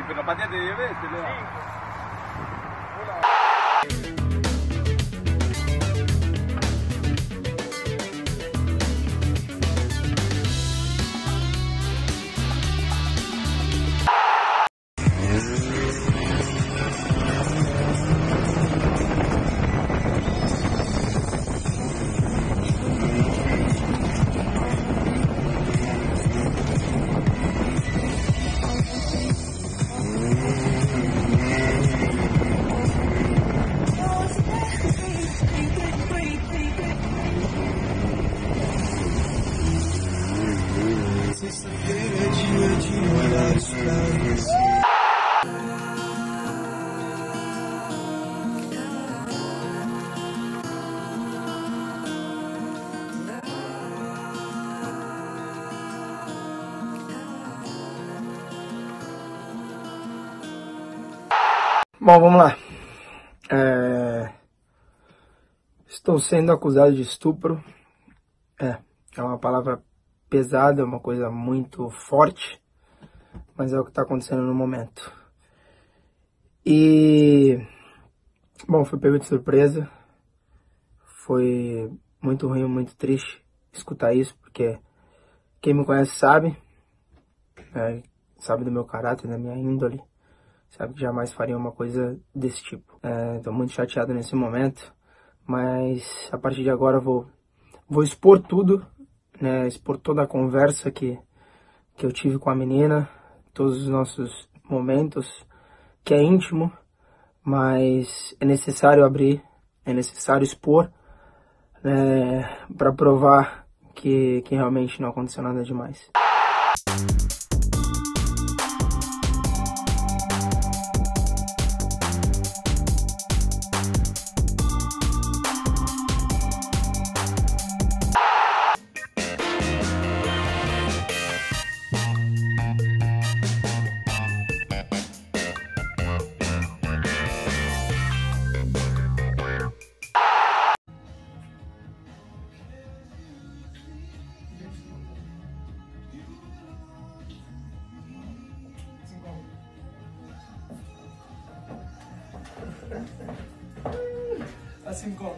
Sì, per la partita di veste, Bom, vamos lá. Estou sendo acusado de estupro. É uma palavra pesada, uma coisa muito forte, mas é o que está acontecendo no momento. E, bom, fui pego de surpresa. Foi muito ruim, muito triste escutar isso, porque quem me conhece sabe do meu caráter, da minha índole. Sabe que jamais faria uma coisa desse tipo. Tô muito chateado nesse momento, mas a partir de agora vou expor tudo, né? Expor toda a conversa que eu tive com a menina, todos os nossos momentos, que é íntimo, mas é necessário abrir, é necessário expor, né? Para provar que realmente não aconteceu nada demais. Assim como?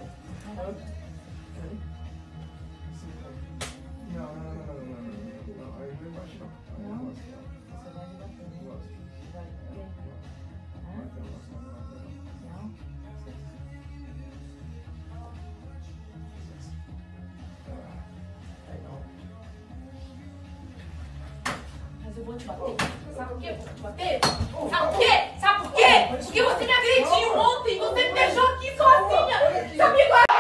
Não. Aí vem embaixo. Não? Você vai de bater. Mas eu vou te bater. Sabe por quê? Eu vou te bater? Sabe por quê? Sabe por quê? Porque você me agrediu ontem. Você me deixou aqui sozinha. Sabe qual é?